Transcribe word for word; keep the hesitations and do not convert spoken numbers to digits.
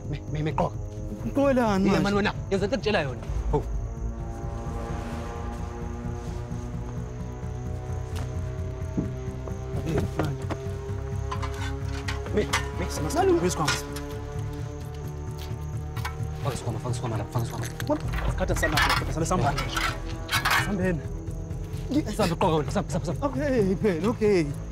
Me me qoqa. Qolani Yeah manje. man wena. Yenza into ekutshela yona. Ho. Me me Salo wesikhwama. faka isikhwama, faka isikhwama lapha, faka isikhwama. Khatha sana lapha, sana sambani. Sambeni. Sambe qoqa wena, sambe sambe sambe. Okay, phela, okay.